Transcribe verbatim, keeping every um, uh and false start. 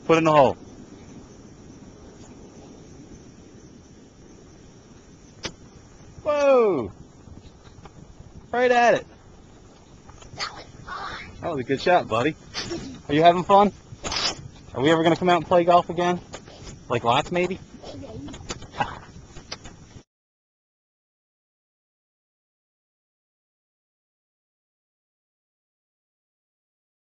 Put it in the hole. Whoa! Right at it. That was a good shot, buddy. Are you having fun? Are we ever going to come out and play golf again? Like lots, maybe?